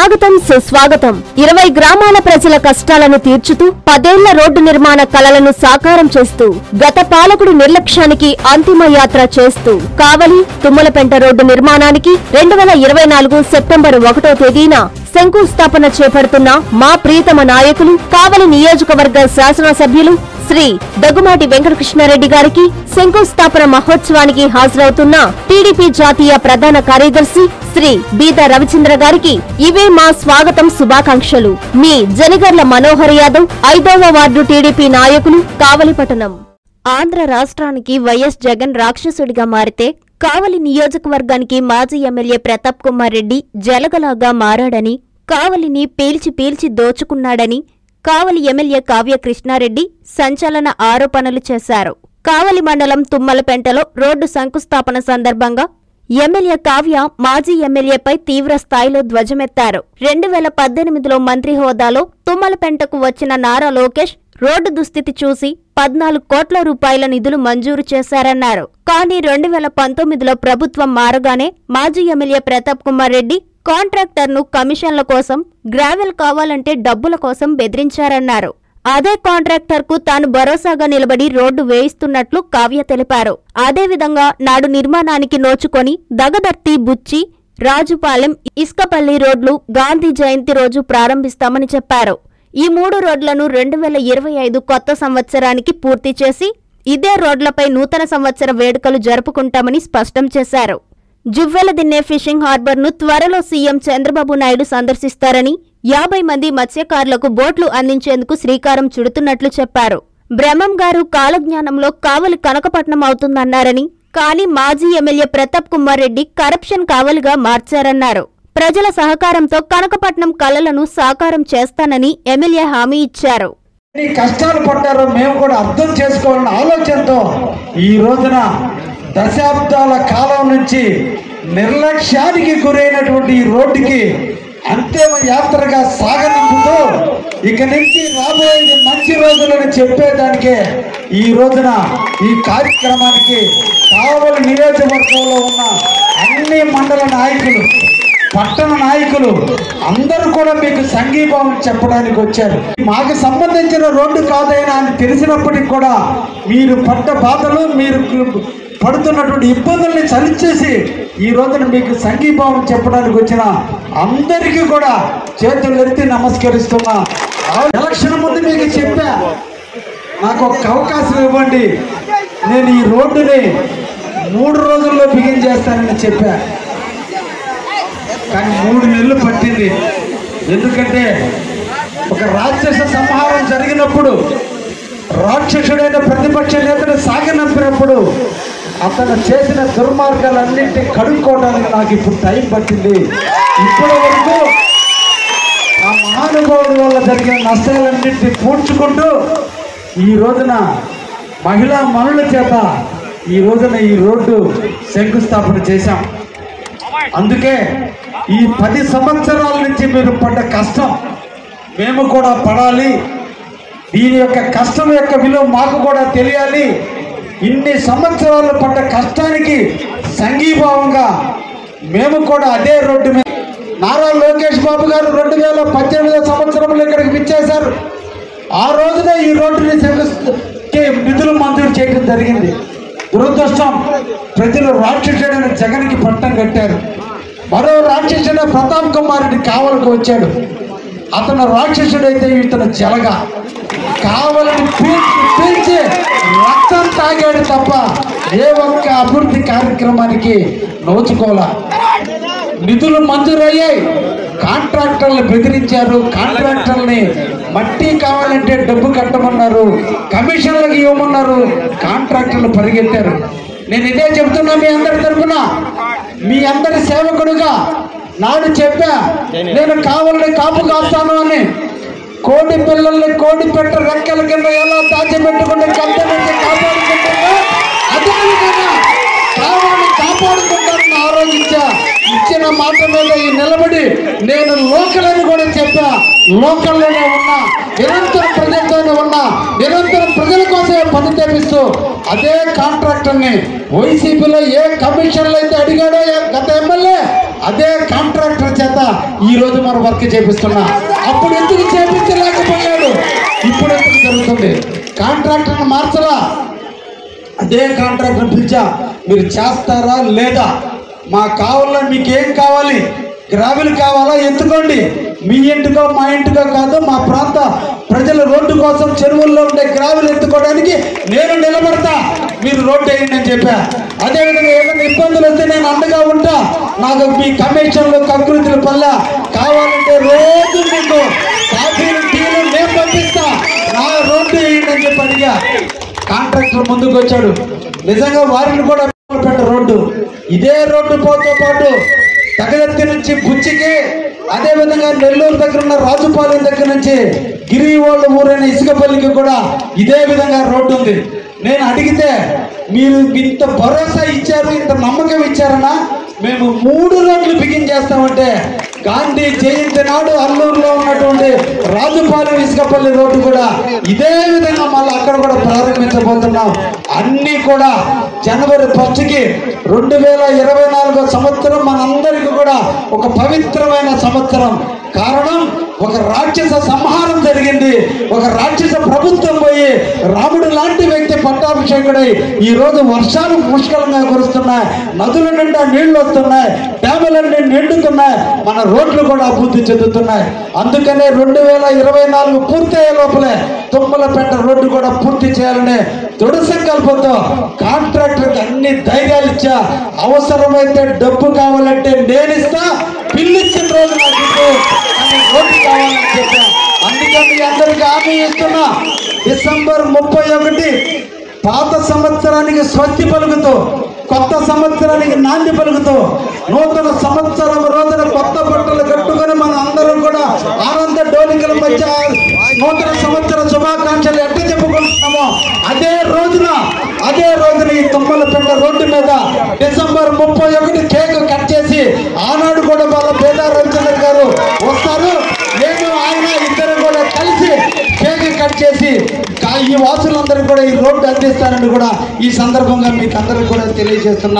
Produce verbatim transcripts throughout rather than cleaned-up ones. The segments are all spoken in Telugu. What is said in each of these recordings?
స్వాగతం సుస్వాగతం. ఇరవై గ్రామాల ప్రజల కష్టాలను తీర్చుతూ పదేళ్ల రోడ్డు నిర్మాణ కలలను సాకారం చేస్తూ గత పాలకుడి నిర్లక్ష్యానికి అంతిమ యాత్ర చేస్తూ కావలి తుమ్మలపెంట రోడ్డు నిర్మాణానికి రెండు వేల ఇరవై నాలుగు సెప్టెంబర్ ఒకటో తేదీన శంకుస్థాపన చేపడుతున్న మా ప్రియతమ నాయకులు కావలి నియోజకవర్గ శాసనసభ్యులు శ్రీ దగ్గుమాటి వెంకటకృష్ణారెడ్డి గారికి శంకుస్థాపన మహోత్సవానికి హాజరవుతున్న టీడీపీ జాతీయ ప్రధాన కార్యదర్శి శ్రీ బీద రవిచంద్ర గారికి ఇవే మా స్వాగతం శుభాకాంక్షలు. మీ జనగర్ల మనోహర్ యాదవ్, ఐదవ వార్డు టీడీపీ నాయకులు, కావలిపట్టణం. ఆంధ్ర రాష్ట్రానికి వైఎస్ జగన్ రాక్షసుడిగా మారితే కావలి నియోజకవర్గానికి మాజీ ఎమ్మెల్యే ప్రతాప్ కుమార్ రెడ్డి జలగలాగా మారాడని, కావలిని పీల్చి పీల్చి దోచుకున్నాడని కావలి ఎమ్మెల్యే కావ్య కృష్ణారెడ్డి సంచలన ఆరోపణలు చేశారు. కావలి మండలం తుమ్మలపెంటలో రోడ్డు శంకుస్థాపన సందర్భంగా ఎమ్మెల్యే కావ్య మాజీ ఎమ్మెల్యేపై తీవ్ర స్థాయిలో ధ్వజమెత్తారు. రెండు వేల పద్దెనిమిదిలో మంత్రి హోదాలో తుమ్మలపెంటకు వచ్చిన నారా లోకేష్ రోడ్డు దుస్థితి చూసి పద్నాలుగు కోట్ల రూపాయల నిధులు మంజూరు చేశారన్నారు. కానీ రెండు వేల పంతొమ్మిదిలో ప్రభుత్వం మారగానే మాజీ ఎమ్మెల్యే ప్రతాప్ కుమార్ రెడ్డి కాంట్రాక్టర్ను కమిషన్ల కోసం, గ్రావెల్ కావాలంటే డబ్బుల కోసం బెదిరించారన్నారు. అదే కాంట్రాక్టర్కు తాను భరోసాగా నిలబడి రోడ్డు వేయిస్తున్నట్లు కావ్య తెలిపారు. అదేవిధంగా నాడు నిర్మాణానికి నోచుకొని దగదర్తి, బుచ్చి, రాజుపాలెం, ఇసుకపల్లి రోడ్లు గాంధీ జయంతి రోజు ప్రారంభిస్తామని చెప్పారు. ఈ మూడు రోడ్లను రెండు వేల ఇరవై ఐదు కొత్త సంవత్సరానికి పూర్తి చేసి ఇదే రోడ్లపై నూతన సంవత్సర వేడుకలు జరుపుకుంటామని స్పష్టం చేశారు. జువ్వెలదిన్నె ఫిషింగ్ హార్బర్ ను త్వరలో సీఎం చంద్రబాబు నాయుడు సందర్శిస్తారని, యాభై మంది మత్స్యకారులకు బోట్లు అందించేందుకు శ్రీకారం చుడుతున్నట్లు చెప్పారు. బ్రహ్మం గారు కాలజ్ఞానంలో కావలి కనకపట్నం అవుతుందన్నారని, కానీ మాజీ ఎమ్మెల్యే ప్రతాప్ కుమార్ రెడ్డి కరప్షన్ కావలిగా మార్చారన్నారు. ప్రజల సహకారంతో కనకపట్నం కలలను సాకారం చేస్తానని ఎమ్మెల్యే హామీ ఇచ్చారు. కష్టాలు పడ్డారో మేము కూడా అర్థం చేసుకోవాలన్న ఆలోచనతో ఈ రోజున దశాబ్దాల కాలం నుంచి నిర్లక్ష్యానికి గురైనటువంటి ఈ రోడ్డుకి అంతిమ యాత్రగా సాగనంపుతూ ఇక నుంచి రాబోయేది మంచి రోజులని చెప్పేదానికే ఈ రోజున ఈ కార్యక్రమానికి కావలి నియోజకవర్గంలో ఉన్న అన్ని మండల నాయకులు, పట్టణ నాయకులు అందరూ కూడా మీకు సంఘీభావం చెప్పడానికి వచ్చారు. మాకు సంబంధించిన రోడ్డు కాదైనా అని తెలిసినప్పటికీ కూడా మీరు పడ్డ బాధలు, మీరు పడుతున్నటువంటి ఇబ్బందుల్ని సరిచేసి ఈ రోజున మీకు సంఘీభావం చెప్పడానికి వచ్చిన అందరికీ కూడా చేతులు ఎత్తి నమస్కరిస్తున్నా. ఎలక్షన్ ముందు మీకు చెప్పా, నాకు ఒక అవకాశం ఇవ్వండి, నేను ఈ రోడ్డుని మూడు రోజుల్లో బిగించేస్తానని చెప్పా. కానీ మూడు నెలలు పట్టింది. ఎందుకంటే ఒక రాక్షస సంహారం జరిగినప్పుడు, రాక్షసుడైన ప్రతిపక్ష నేతను సాగనంపినప్పుడు అతను చేసిన దుర్మార్గాలన్నింటినీ కడుక్కోవడానికి నాకు ఇప్పుడు టైం పట్టింది. ఇప్పటి వరకు ఆ మహానుభావుడి వల్ల జరిగిన నష్టాలన్నింటినీ పూడ్చుకుంటూ ఈ రోజున మహిళా మనుల చేత ఈ రోజున ఈ రోడ్డు శంకుస్థాపన చేశాం. అందుకే ఈ పది సంవత్సరాల నుంచి మీరు పడ్డ కష్టం మేము కూడా పడాలి, దీని యొక్క కష్టం యొక్క విలువ మాకు కూడా తెలియాలి. ఇన్ని సంవత్సరాలు పడ్డ కష్టానికి సంఘీభావంగా మేము కూడా అదే రోడ్డు మీద నారా లోకేష్ బాబు గారు రెండు వేల పద్దెనిమిదో సంవత్సరంలో ఇక్కడికి విచ్చేశారు. ఆ రోజున ఈ రోడ్డుని నిధులు మంజూరు చేయడం జరిగింది. దురదృష్టం, ప్రజలు రాక్షసుడైన జగన్కి పట్టం కట్టారు. మరో రాక్షసుడైన ప్రతాప్ కుమార్ రెడ్డి కావలికి వచ్చాడు. అతను రాక్షసుడైతే ఇతను జలగా కావలిని పీల్చి పీల్చి రక్తం తాగాడు తప్ప ఏ ఒక్క అభివృద్ధి కార్యక్రమానికి నోచుకోలే. నిధులు మంజూరయ్యాయి, కాంట్రాక్టర్లు బెదిరించారు, కాంట్రాక్టర్ని మట్టి కావాలంటే డబ్బు కట్టమన్నారు, కమిషన్లకు ఇవ్వమన్నారు, కాంట్రాక్టర్లు పరిగెత్తారు. నేను ఇదే చెబుతున్నా మీ అందరి తరఫున, మీ అందరి సేవకుడుగా నాడు చెప్పా, నేను కావాలని కాపు కాస్తాను అని. కోడి పిల్లల్ని కోడి పెట్ట రెక్కల కింద ఎలా దాచిపెట్టుకుంటే కంట నుంచి కాపాడుకుంటారో అదేవిధంగా కావాలని కాపాడుకుంటారని ఆలోచించా. ఇచ్చిన మాట మీద ఈ నిలబడి నేను లోకల్ అని కూడా చెప్పా. లోకల్లోనే ఉన్నా, నిరంతరం ప్రజలతోనే ఉన్నా, నిరంతరం ప్రజల కోసమే పని చేపిస్తూ అదే కాంట్రాక్టర్ని వైసీపీలో ఏ కమిషన్లు అయితే అడిగాడో గత ఎమ్మెల్యే అదే కాంట్రాక్టర్ చేత ఈ రోజు మనం వర్క్ చేపిస్తున్నా. అప్పుడు ఎందుకు చేపించలేకపోయాడు, ఇప్పుడు ఎందుకు జరుగుతుంది? కాంట్రాక్టర్ని మార్చలా, అదే కాంట్రాక్టర్ పిలిచా, మీరు చేస్తారా లేదా? మా కావాలా, మీకేం కావాలి? గ్రావెల్ కావాలా? ఎత్తుకోండి. మీ ఇంటికో మా ఇంటికో కాదు, మా ప్రాంత ప్రజల రోడ్డు కోసం చెరువుల్లో ఉండే గ్రావెల్ ఎత్తుకోవడానికి నేను నిలబడతా, మీరు రోడ్డు వేయండి అని చెప్పా. అదేవిధంగా ఏదైనా ఇబ్బందులు వస్తే నేను అండగా ఉంటా. నాకు మీ కమిషన్లు కకృతుల పల్ల కావాలంటే రోజు మీకు కాఫీలు టీలు నేను పంపిస్తా, నా రోడ్డు వేయండి అని చెప్పి అడిగా. కాంట్రాక్టర్ ముందుకు వచ్చాడు. నిజంగా వారిని కూడా పెట్ట రోడ్డు, ఇదే రోడ్డు పోతో పాటు తగదత్తి నుంచి బుచ్చికి, అదేవిధంగా నెల్లూరు దగ్గర ఉన్న రాజుపాలెం దగ్గర నుంచి గిరివాళ్ళ ఊరైన ఇసుకపల్లికి కూడా ఇదే విధంగా రోడ్డు ఉంది. నేను అడిగితే మీరు ఇంత భరోసా ఇచ్చారు, ఇంత నమ్మకం ఇచ్చారన్నా, మేము మూడు రోడ్లు బిగిన్ చేస్తామంటే గాంధీ జయంతి నాడు అల్లూరులో ఉన్నటువంటి రాజుపాలెం ఇసుకపల్లి రోడ్డు కూడా ఇదే విధంగా మళ్ళీ అక్కడ కూడా ప్రారంభించబోతున్నాం. అన్నీ కూడా జనవరి ఫస్ట్కి రెండు వేల ఇరవై నాలుగో సంవత్సరం మనందరికీ కూడా ఒక పవిత్రమైన సంవత్సరం. కారణం, ఒక రాక్షస సంహారం జరిగింది, ఒక రాక్షస ప్రభుత్వం పోయి రాముడు లాంటి వ్యక్తి పట్టాభిషేకుడై ఈ రోజు వర్షాలు పుష్కలంగా కురుస్తున్నాయి, నదుల నిండా నీళ్లు వస్తున్నాయి, డ్యాములన్నీ నిండుతున్నాయి, మన రోడ్లు కూడా అభివృద్ధి చెందుతున్నాయి. అందుకనే రెండు వేల ఇరవై నాలుగు పూర్తయ్యే లోపలే తుమ్మలపేట రోడ్డు కూడా పూర్తి చేయాలనే దృఢ సంకల్పంతో కాంట్రాక్టర్కి అన్ని ధైర్యాలు ఇచ్చా. అవసరమైతే డబ్బు కావాలంటే నేను ఇస్తా, బిల్లు ఇచ్చిన రోజు నాకు రోడ్డు కావాలని చెప్పా. అందుకని మీ అందరికీ హామీ ఇస్తున్నా, డిసెంబర్ ముప్పై ఒకటి పాత సంవత్సరానికి స్వస్తి పలుకుతూ, కొత్త సంవత్సరానికి నాంది పలుకుతూ, నూతన సంవత్సరం రోజున కొత్త బట్టలు కట్టుకొని మన అందరం కూడా ఆనంద డోలికల మధ్య నూతన సంవత్సర శుభాకాంక్షలు ఎట్లా చెప్పుకుంటున్నామో అదే రోజున అదే రోజున ఈ తుమ్మలపేట రోడ్డు మీద డిసెంబర్ ముప్పై ఒకటి కేక్ కట్ చేసి, ఆనాడు కూడా వాళ్ళ పేద రవిచంద్ర గారు వస్తారు, నేను ఆయన ఇద్దరు కూడా కలిసి కేక్ కట్ చేసి ఈ వాసులందరికీ కూడా ఈ రోడ్డు అందిస్తానని కూడా ఈ సందర్భంగా మీకు అందరికి కూడా తెలియజేస్తున్నా.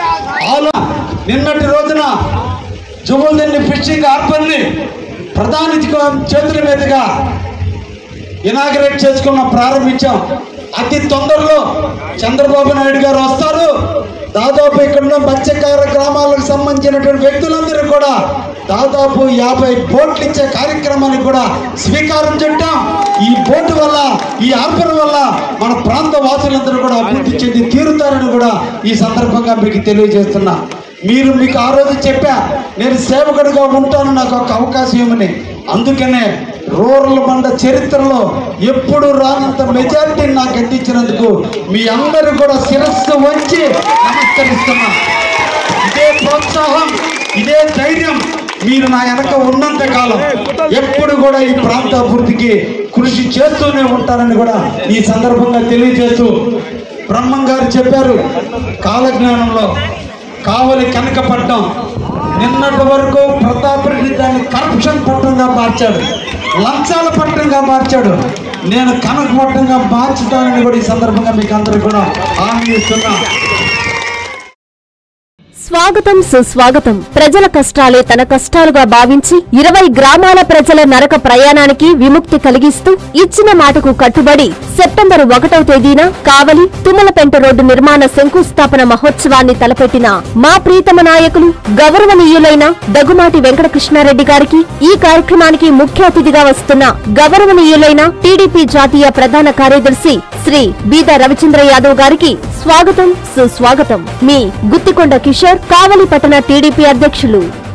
ఆలో నిన్నటి రోజున జుబుల్దిన్ని ఫిషింగ్ హార్బర్ని ప్రధాని చేతుల మీదుగా ఇనాగ్రేట్ చేసుకున్న ప్రారంభించాం. అతి తొందరలో చంద్రబాబు నాయుడు గారు వస్తారు. దాదాపు ఇక్కడ మత్స్యకార గ్రామాలకు సంబంధించినటువంటి వ్యక్తులందరూ కూడా దాదాపు యాభై బోట్లు ఇచ్చే కార్యక్రమానికి కూడా స్వీకారం చుట్టాం. ఈ బోటు వల్ల, ఈ హార్బర్ వల్ల మన ప్రాంత వాసులందరూ కూడా అభివృద్ధి చెంది తీరుతారని కూడా ఈ సందర్భంగా మీకు తెలియజేస్తున్నా. మీరు మీకు ఆ రోజు చెప్పా, నేను సేవకుడిగా ఉంటాను, నాకు ఒక అవకాశం ఇవ్వమని. అందుకనే రూరల్ మండ చరిత్రలో ఎప్పుడు రానంత మెజారిటీని నాకు అందించినందుకు మీ అందరూ కూడా శిరస్సు వంచి నమస్కరిస్తున్నా. ఇదే ప్రోత్సాహం, ఇదే ధైర్యం మీరు నా వెనక ఉన్నంత కాలం ఎప్పుడు కూడా ఈ ప్రాంత అభివృద్ధికి కృషి చేస్తూనే ఉంటారని కూడా ఈ సందర్భంగా తెలియజేస్తూ, బ్రహ్మం గారు చెప్పారు కాలజ్ఞానంలో, కావలి కనకపట్నం నిన్నటి వరకు ప్రతాప్ రెడ్డి దాన్ని కరప్షన్ పట్టణంగా మార్చాడు, లంచాల పట్టణంగా మార్చాడు. నేను కనకపట్నంగా మార్చుతానని కూడా ఈ సందర్భంగా మీకు అందరూ కూడా హామీ ఇస్తున్నా. స్వాగతం, సుస్వాగతం. ప్రజల కష్టాలే తన కష్టాలుగా భావించి ఇరవై గ్రామాల ప్రజల నరక ప్రయాణానికి విముక్తి కలిగిస్తూ ఇచ్చిన మాటకు కట్టుబడి సెప్టెంబర్ ఒకటవ తేదీన కావలి తుమ్మలపెంట రోడ్డు నిర్మాణ శంకుస్థాపన మహోత్సవాన్ని తలపెట్టిన మా ప్రీతమ నాయకులు గౌరవనీయులైన దగుమాటి వెంకటకృష్ణారెడ్డి గారికి, ఈ కార్యక్రమానికి ముఖ్య అతిథిగా వస్తున్న గౌరవనీయులైన టీడీపీ జాతీయ ప్రధాన కార్యదర్శి శ్రీ బీద రవిచంద్ర యాదవ్ గారికి స్వాగతం, సుస్వాగతం. మీ గుత్తికొండ కిషోర్, కావలి పట్టణ టీడీపీ అధ్యక్షులు.